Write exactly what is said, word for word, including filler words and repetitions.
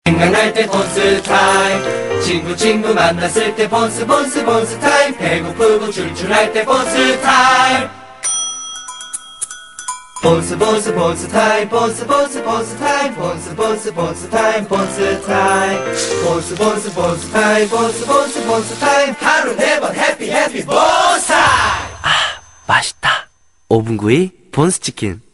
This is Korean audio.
생각날 때 본스 타임. 친구 친구 만났을 때 본스 본스 본스 타임. 배고프고 출출할 때 본스 타임. 본스 본스 본스 타임. 본스 본스 본스 타임. 본스 본스 본스 타임. 본스 타임. 본스 본스 본스 타임. 본스 본스 본스 타임. 하루 네 번 해피 해피 본스 타임. 아, 맛있다. 오븐구이 본스치킨.